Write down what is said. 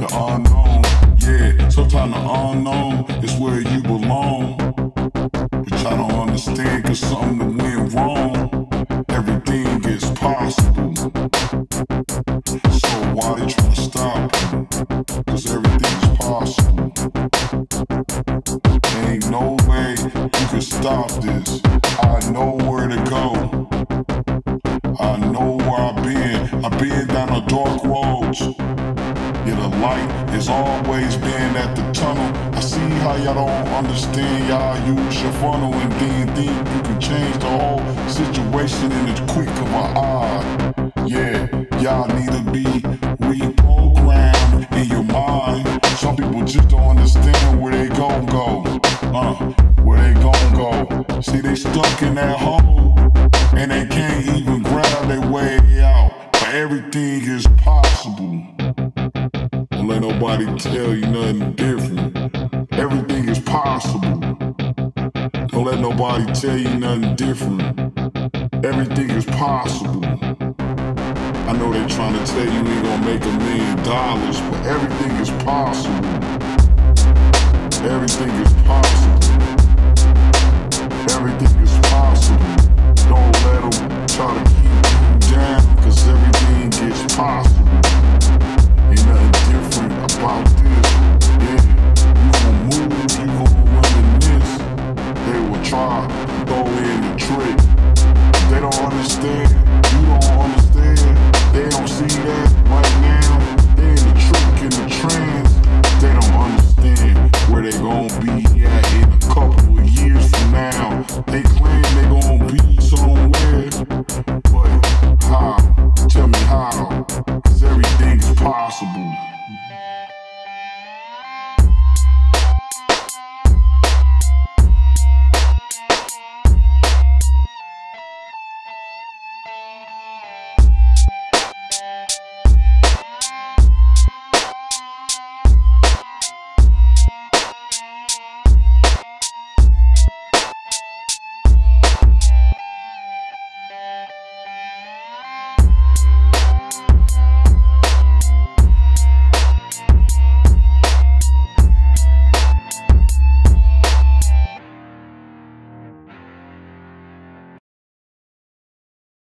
the unknown. Yeah, sometimes the unknown is where you belong. But y'all don't understand, cause something went wrong. Everything is possible. So why they tryna stop you? Cause everything is possible. Ain't no way you can stop this. I know where to go. I know where I've been down the dark roads. Yeah, the light has always been at the tunnel. I see how y'all don't understand. Y'all use your funnel and then think you can change the whole situation in the quick of an eye. Yeah, y'all need to be reprogrammed in your mind. Some people just don't understand where they gon' go. Where they gon' go. See, they stuck in that hole and they can't even grab their way out. But everything is possible. Don't let nobody tell you nothing different. Everything is possible. Don't let nobody tell you nothing different. Everything is possible. I know they trying to tell you ain't gonna make $1 million, but everything is possible. Everything is possible. Everything is possible. Don't let them try to keep you down, cause everything is possible. Ain't nothing different about this. Yeah, you gon' move, you gon' reminisce. They will try to throw in the trick. They don't understand, you don't understand. They don't see that right now. They in the trick, in the trance. They don't understand where they gon' be at in a couple of years from now. They claim they gon' be somewhere, but how? Tell me how, cause everything is possible.